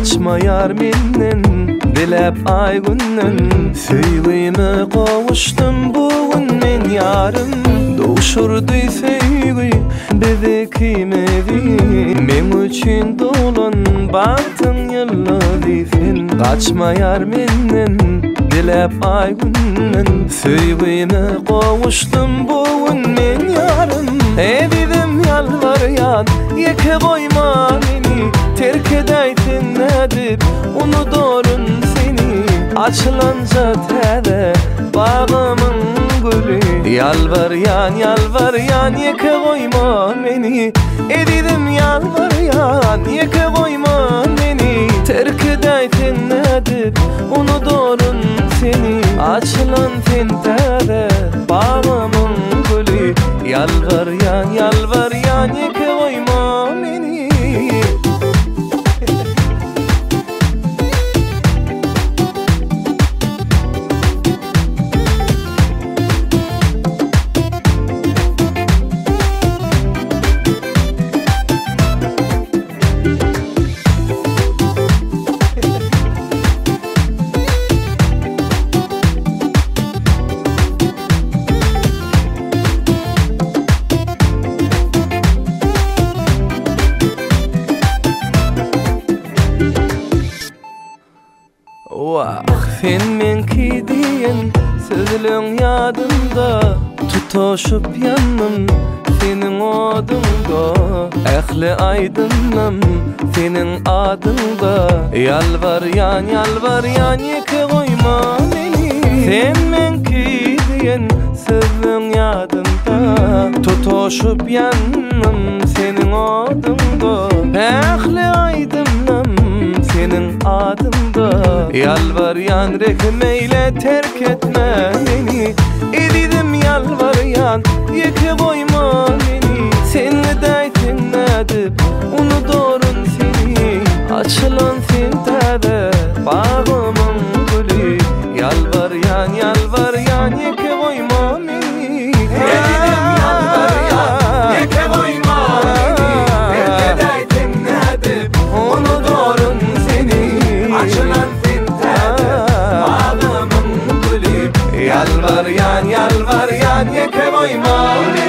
Kaçma yar menden, dilep ay günden. Söýgüme kavuşdum bugün men yarım. Doğuşurdu söýgü bizi kimedi. Men üçün dolan baktın yılları sen. Kaçma yar menden, dilep ay günden. Söýgüme kavuşdum bugün men yarım. Evidim yalvaryan, yeke koyma beni. Terk edeytin edip, unuturun seni. Açılınca tede, bağımın gülü. Yalvaryan, yeke koyma beni. Evidim yalvaryan, yeke koyma beni. Terk edeytin edip, unuturun seni. Açılan tede, bağımın gülü. Yalvaryan, yeke koyma beni. Sen menki diyen sözlüğün yadımda. Tutuşup yanım senin odunda. Ehli aydınım senin adında. Yalvaryan yeke koyma beni. Sen menki diyen sözlüğün yadımda. Tutuşup yanım senin odunda. Ehli aydınım senin adında. Yalvaryan rekmeyle terk etme beni. Edidim yalvaryan, yeke koyma beni. Senle deytin edip, unuturun seni. Açılan sentede, bağımın gülü. Yalvaryan, yeke koyma beni. Edidim yalvaryan, yeke koyma beni. Terk edeytin edip, unuturun seni. Açılan Yalvaryan, yeke koyma.